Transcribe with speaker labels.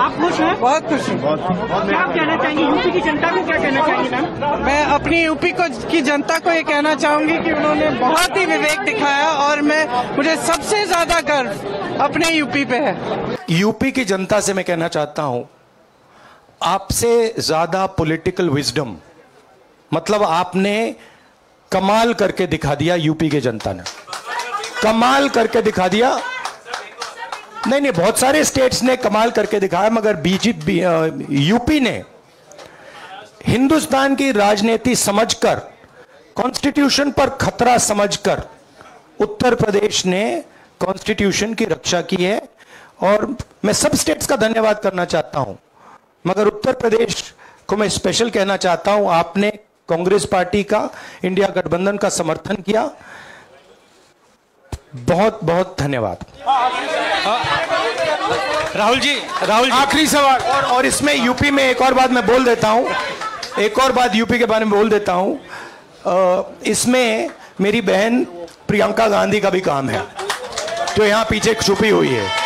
Speaker 1: आप खुश हैं?
Speaker 2: बहुत खुश हूँ।
Speaker 1: क्या कहना चाहेंगे यूपी की जनता को, क्या कहना चाहेंगे मैम?
Speaker 2: मैं अपनी यूपी की जनता को ये कहना चाहूंगी कि उन्होंने बहुत ही विवेक दिखाया और मुझे सबसे ज्यादा गर्व अपने यूपी पे है।
Speaker 3: यूपी की जनता से मैं कहना चाहता हूं, आपसे ज्यादा पॉलिटिकल विजडम, मतलब आपने कमाल करके दिखा दिया। यूपी की जनता ने कमाल करके दिखा दिया। नहीं, बहुत सारे स्टेट्स ने कमाल करके दिखाया, मगर बीजेपी यूपी ने हिंदुस्तान की राजनीति समझकर, कॉन्स्टिट्यूशन पर खतरा समझकर उत्तर प्रदेश ने कॉन्स्टिट्यूशन की रक्षा की है। और मैं सब स्टेट्स का धन्यवाद करना चाहता हूं, मगर उत्तर प्रदेश को मैं स्पेशल कहना चाहता हूं। आपने कांग्रेस पार्टी का, इंडिया गठबंधन का समर्थन किया। बहुत बहुत धन्यवाद।
Speaker 4: राहुल जी
Speaker 3: आखिरी सवाल। और इसमें यूपी में एक और बात मैं बोल देता हूं, एक और बात यूपी के बारे में बोल देता हूं। इसमें मेरी बहन प्रियंका गांधी का भी काम है, जो यहां पीछे छुपी हुई है।